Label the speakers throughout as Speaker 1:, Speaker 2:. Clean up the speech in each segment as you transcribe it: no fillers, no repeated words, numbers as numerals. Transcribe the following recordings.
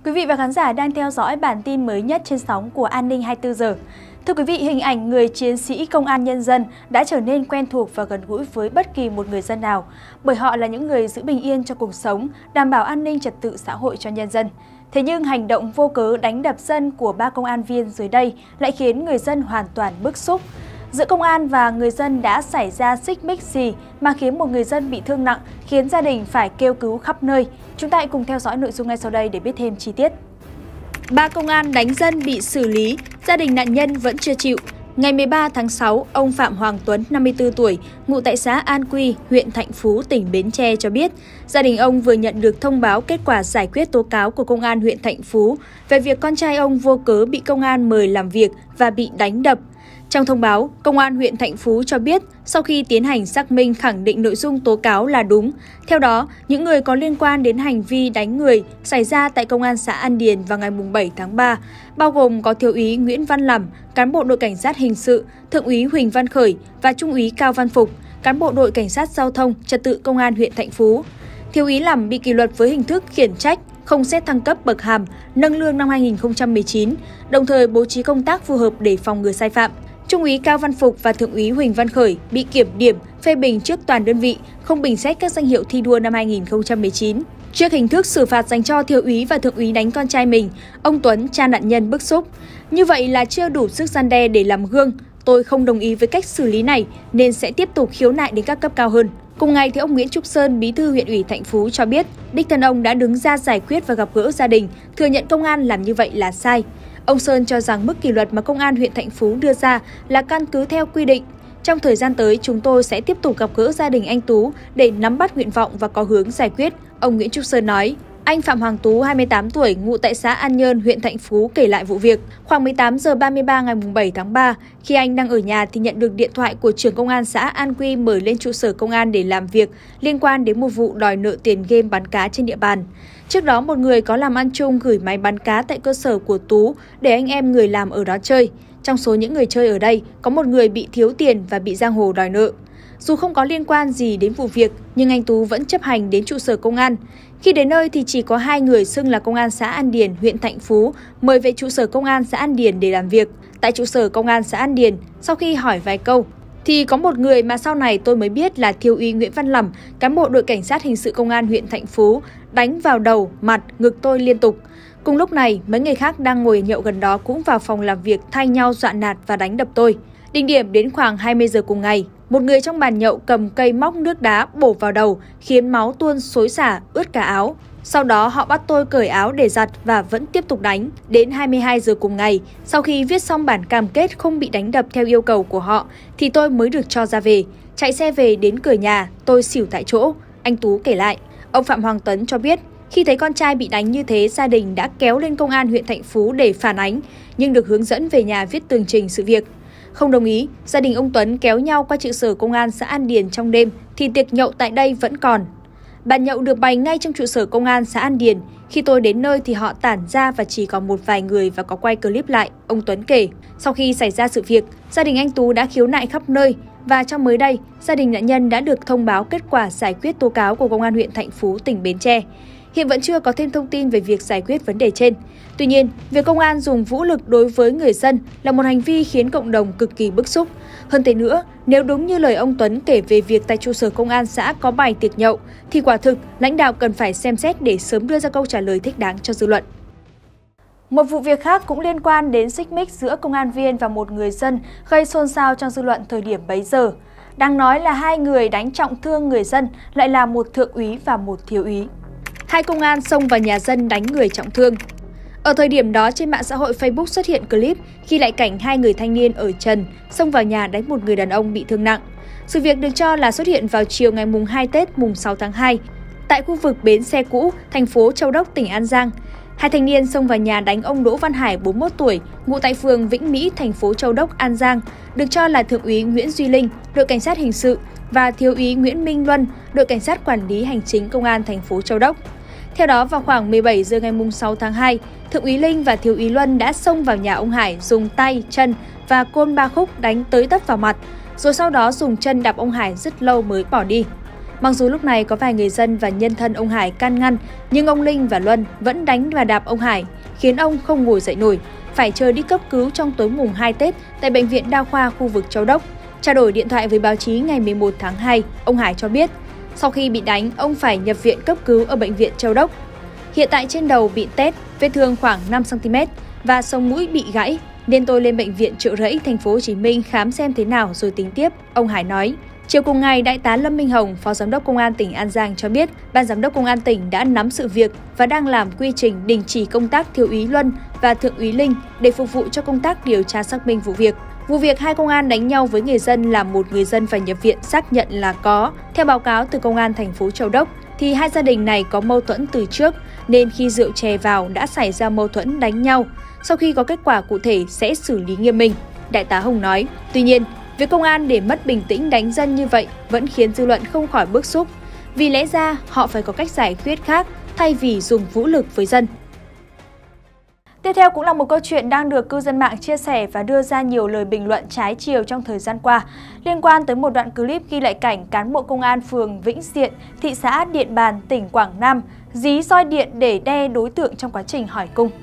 Speaker 1: Quý vị và khán giả đang theo dõi bản tin mới nhất trên sóng của An ninh 24 giờ. Thưa quý vị, hình ảnh người chiến sĩ công an nhân dân đã trở nên quen thuộc và gần gũi với bất kỳ một người dân nào, bởi họ là những người giữ bình yên cho cuộc sống, đảm bảo an ninh trật tự xã hội cho nhân dân. Thế nhưng hành động vô cớ đánh đập dân của ba công an viên dưới đây lại khiến người dân hoàn toàn bức xúc. Giữa công an và người dân đã xảy ra xích mích gì mà khiến một người dân bị thương nặng, khiến gia đình phải kêu cứu khắp nơi. Chúng ta hãy cùng theo dõi nội dung ngay sau đây để biết thêm chi tiết. Ba công an đánh dân bị xử lý, gia đình nạn nhân vẫn chưa chịu. Ngày 13 tháng 6, ông Phạm Hoàng Tuấn, 54 tuổi, ngụ tại xã An Quy, huyện Thạnh Phú, tỉnh Bến Tre cho biết, gia đình ông vừa nhận được thông báo kết quả giải quyết tố cáo của công an huyện Thạnh Phú về việc con trai ông vô cớ bị công an mời làm việc và bị đánh đập. Trong thông báo, Công an huyện Thạnh Phú cho biết sau khi tiến hành xác minh khẳng định nội dung tố cáo là đúng. Theo đó, những người có liên quan đến hành vi đánh người xảy ra tại Công an xã An Điền vào ngày 7 tháng 3, bao gồm có Thiếu úy Nguyễn Văn Lẩm, cán bộ đội cảnh sát hình sự, Thượng úy Huỳnh Văn Khởi và Trung úy Cao Văn Phục, cán bộ đội cảnh sát giao thông trật tự Công an huyện Thạnh Phú. Thiếu úy Lẩm bị kỷ luật với hình thức khiển trách, không xét thăng cấp bậc hàm, nâng lương năm 2019, đồng thời bố trí công tác phù hợp để phòng ngừa sai phạm. Trung úy Cao Văn Phục và Thượng úy Huỳnh Văn Khởi bị kiểm điểm, phê bình trước toàn đơn vị, không bình xét các danh hiệu thi đua năm 2019. Trước hình thức xử phạt dành cho thiếu úy và thượng úy đánh con trai mình, ông Tuấn, cha nạn nhân bức xúc. Như vậy là chưa đủ sức răn đe để làm gương. Tôi không đồng ý với cách xử lý này nên sẽ tiếp tục khiếu nại đến các cấp cao hơn. Cùng ngày, thì ông Nguyễn Trúc Sơn, bí thư huyện ủy Thạnh Phú cho biết, đích thân ông đã đứng ra giải quyết và gặp gỡ gia đình, thừa nhận công an làm như vậy là sai. Ông Sơn cho rằng mức kỷ luật mà Công an huyện Thạnh Phú đưa ra là căn cứ theo quy định. Trong thời gian tới, chúng tôi sẽ tiếp tục gặp gỡ gia đình anh Tú để nắm bắt nguyện vọng và có hướng giải quyết, ông Nguyễn Trúc Sơn nói. Anh Phạm Hoàng Tú, 28 tuổi, ngụ tại xã An Nhơn, huyện Thạnh Phú kể lại vụ việc. Khoảng 18 giờ 33 ngày 7 tháng 3, khi anh đang ở nhà thì nhận được điện thoại của trưởng công an xã An Quy mời lên trụ sở công an để làm việc liên quan đến một vụ đòi nợ tiền game bắn cá trên địa bàn. Trước đó, một người có làm ăn chung gửi máy bắn cá tại cơ sở của Tú để anh em người làm ở đó chơi. Trong số những người chơi ở đây, có một người bị thiếu tiền và bị giang hồ đòi nợ. Dù không có liên quan gì đến vụ việc, nhưng anh Tú vẫn chấp hành đến trụ sở công an. Khi đến nơi thì chỉ có hai người xưng là công an xã An Điền, huyện Thạnh Phú, mời về trụ sở công an xã An Điền để làm việc. Tại trụ sở công an xã An Điền, sau khi hỏi vài câu, thì có một người mà sau này tôi mới biết là thiếu úy Nguyễn Văn Lẩm, cán bộ đội cảnh sát hình sự công an huyện Thạnh Phú, đánh vào đầu, mặt, ngực tôi liên tục. Cùng lúc này, mấy người khác đang ngồi nhậu gần đó cũng vào phòng làm việc thay nhau dọa nạt và đánh đập tôi. Đỉnh điểm đến khoảng 20 giờ cùng ngày, một người trong bàn nhậu cầm cây móc nước đá bổ vào đầu, khiến máu tuôn xối xả, ướt cả áo. Sau đó họ bắt tôi cởi áo để giặt và vẫn tiếp tục đánh. Đến 22 giờ cùng ngày, sau khi viết xong bản cam kết không bị đánh đập theo yêu cầu của họ, thì tôi mới được cho ra về. Chạy xe về đến cửa nhà, tôi xỉu tại chỗ, anh Tú kể lại. Ông Phạm Hoàng Tuấn cho biết, khi thấy con trai bị đánh như thế, gia đình đã kéo lên công an huyện Thạnh Phú để phản ánh, nhưng được hướng dẫn về nhà viết tường trình sự việc. Không đồng ý, gia đình ông Tuấn kéo nhau qua trụ sở công an xã An Điền trong đêm, thì tiệc nhậu tại đây vẫn còn. Bàn nhậu được bày ngay trong trụ sở công an xã An Điền. Khi tôi đến nơi thì họ tản ra và chỉ còn một vài người và có quay clip lại, ông Tuấn kể. Sau khi xảy ra sự việc, gia đình anh Tú đã khiếu nại khắp nơi và trong mới đây, gia đình nạn nhân đã được thông báo kết quả giải quyết tố cáo của Công an huyện Thạnh Phú, tỉnh Bến Tre. Hiện vẫn chưa có thêm thông tin về việc giải quyết vấn đề trên. Tuy nhiên, việc công an dùng vũ lực đối với người dân là một hành vi khiến cộng đồng cực kỳ bức xúc. Hơn thế nữa, nếu đúng như lời ông Tuấn kể về việc tại trụ sở công an xã có bày tiệc nhậu, thì quả thực lãnh đạo cần phải xem xét để sớm đưa ra câu trả lời thích đáng cho dư luận. Một vụ việc khác cũng liên quan đến xích mích giữa công an viên và một người dân gây xôn xao trong dư luận thời điểm bấy giờ. Đáng nói là hai người đánh trọng thương người dân lại là một thượng úy và một thiếu úy. Hai công an xông vào nhà dân đánh người trọng thương. Ở thời điểm đó, trên mạng xã hội Facebook xuất hiện clip ghi lại cảnh hai người thanh niên ở trần xông vào nhà đánh một người đàn ông bị thương nặng. Sự việc được cho là xuất hiện vào chiều ngày mùng 2 Tết mùng 6 tháng 2 tại khu vực bến xe cũ, thành phố Châu Đốc, tỉnh An Giang. Hai thanh niên xông vào nhà đánh ông Đỗ Văn Hải, 41 tuổi, ngụ tại phường Vĩnh Mỹ, thành phố Châu Đốc, An Giang, được cho là thượng úy Nguyễn Duy Linh, đội cảnh sát hình sự, và thiếu úy Nguyễn Minh Luân, đội cảnh sát quản lý hành chính công an thành phố Châu Đốc. Theo đó, vào khoảng 17 giờ ngày 6 tháng 2, Thượng úy Linh và Thiếu úy Luân đã xông vào nhà ông Hải dùng tay, chân và côn ba khúc đánh tới tấp vào mặt, rồi sau đó dùng chân đạp ông Hải rất lâu mới bỏ đi. Mặc dù lúc này có vài người dân và nhân thân ông Hải can ngăn, nhưng ông Linh và Luân vẫn đánh và đạp ông Hải, khiến ông không ngồi dậy nổi, phải chờ đi cấp cứu trong tối mùng 2 Tết tại Bệnh viện Đa khoa khu vực Châu Đốc. Trao đổi điện thoại với báo chí ngày 11 tháng 2, ông Hải cho biết, sau khi bị đánh, ông phải nhập viện cấp cứu ở Bệnh viện Châu Đốc. Hiện tại trên đầu bị tét, vết thương khoảng 5 cm và sống mũi bị gãy, nên tôi lên Bệnh viện Chợ Rẫy, thành phố Hồ Chí Minh khám xem thế nào rồi tính tiếp, ông Hải nói. Chiều cùng ngày, Đại tá Lâm Minh Hồng, Phó Giám đốc Công an tỉnh An Giang cho biết, Ban Giám đốc Công an tỉnh đã nắm sự việc và đang làm quy trình đình chỉ công tác Thiếu úy Luân và Thượng úy Linh để phục vụ cho công tác điều tra xác minh vụ việc. Vụ việc hai công an đánh nhau với người dân làm một người dân phải nhập viện xác nhận là có. Theo báo cáo từ Công an thành phố Châu Đốc, thì hai gia đình này có mâu thuẫn từ trước, nên khi rượu chè vào đã xảy ra mâu thuẫn đánh nhau. Sau khi có kết quả cụ thể sẽ xử lý nghiêm minh, Đại tá Hồng nói. Tuy nhiên, việc công an để mất bình tĩnh đánh dân như vậy vẫn khiến dư luận không khỏi bức xúc. Vì lẽ ra họ phải có cách giải quyết khác thay vì dùng vũ lực với dân. Tiếp theo cũng là một câu chuyện đang được cư dân mạng chia sẻ và đưa ra nhiều lời bình luận trái chiều trong thời gian qua, liên quan tới một đoạn clip ghi lại cảnh cán bộ công an phường Vĩnh Diện, thị xã Điện Bàn, tỉnh Quảng Nam dí roi điện để đe đối tượng trong quá trình hỏi cung.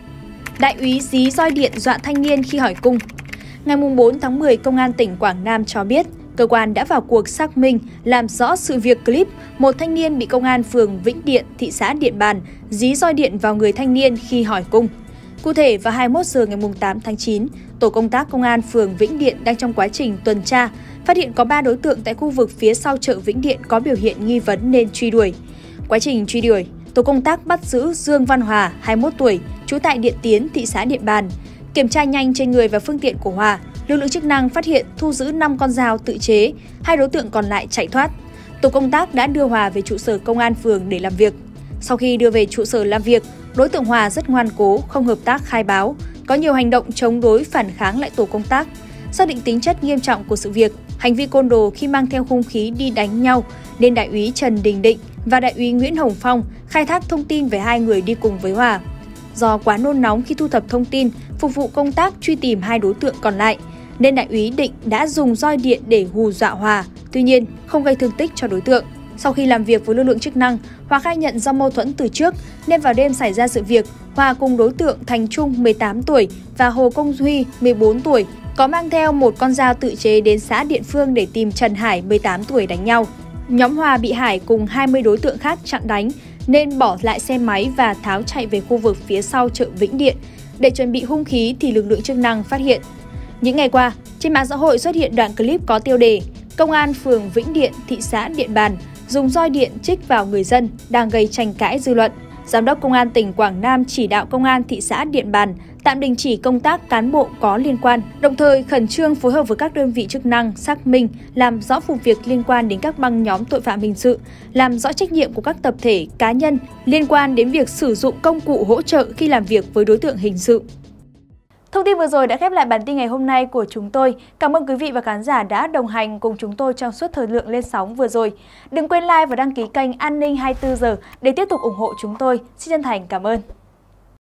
Speaker 1: Đại úy dí roi điện dọa thanh niên khi hỏi cung. Ngày 4 tháng 10, Công an tỉnh Quảng Nam cho biết, cơ quan đã vào cuộc xác minh, làm rõ sự việc clip một thanh niên bị công an phường Vĩnh Điện, thị xã Điện Bàn dí roi điện vào người thanh niên khi hỏi cung. Cụ thể, vào 21 giờ ngày 8 tháng 9, tổ công tác công an phường Vĩnh Điện đang trong quá trình tuần tra, phát hiện có 3 đối tượng tại khu vực phía sau chợ Vĩnh Điện có biểu hiện nghi vấn nên truy đuổi. Quá trình truy đuổi, tổ công tác bắt giữ Dương Văn Hòa, 21 tuổi, trú tại Điện Tiến, thị xã Điện Bàn. Kiểm tra nhanh trên người và phương tiện của Hòa, lực lượng chức năng phát hiện thu giữ 5 con dao tự chế, 2 đối tượng còn lại chạy thoát. Tổ công tác đã đưa Hòa về trụ sở công an phường để làm việc. Sau khi đưa về trụ sở làm việc, đối tượng Hòa rất ngoan cố, không hợp tác khai báo, có nhiều hành động chống đối phản kháng lại tổ công tác. Xác định tính chất nghiêm trọng của sự việc, hành vi côn đồ khi mang theo hung khí đi đánh nhau, nên Đại úy Trần Đình Định và Đại úy Nguyễn Hồng Phong khai thác thông tin về hai người đi cùng với Hòa. Do quá nôn nóng khi thu thập thông tin, phục vụ công tác truy tìm hai đối tượng còn lại, nên Đại úy Định đã dùng roi điện để hù dọa Hòa, tuy nhiên không gây thương tích cho đối tượng. Sau khi làm việc với lực lượng chức năng, Hòa khai nhận do mâu thuẫn từ trước nên vào đêm xảy ra sự việc, Hòa cùng đối tượng Thành Trung 18 tuổi và Hồ Công Duy 14 tuổi có mang theo một con dao tự chế đến xã Điện Phương để tìm Trần Hải 18 tuổi đánh nhau. Nhóm Hòa bị Hải cùng 20 đối tượng khác chặn đánh nên bỏ lại xe máy và tháo chạy về khu vực phía sau chợ Vĩnh Điện. Để chuẩn bị hung khí thì lực lượng chức năng phát hiện. Những ngày qua, trên mạng xã hội xuất hiện đoạn clip có tiêu đề Công an phường Vĩnh Điện, thị xã Điện Bàn dùng roi điện trích vào người dân đang gây tranh cãi dư luận. Giám đốc Công an tỉnh Quảng Nam chỉ đạo Công an thị xã Điện Bàn tạm đình chỉ công tác cán bộ có liên quan, đồng thời khẩn trương phối hợp với các đơn vị chức năng xác minh, làm rõ vụ việc liên quan đến các băng nhóm tội phạm hình sự, làm rõ trách nhiệm của các tập thể, cá nhân liên quan đến việc sử dụng công cụ hỗ trợ khi làm việc với đối tượng hình sự. Thông tin vừa rồi đã khép lại bản tin ngày hôm nay của chúng tôi. Cảm ơn quý vị và khán giả đã đồng hành cùng chúng tôi trong suốt thời lượng lên sóng vừa rồi. Đừng quên like và đăng ký kênh An ninh 24 giờ để tiếp tục ủng hộ chúng tôi. Xin chân thành cảm ơn.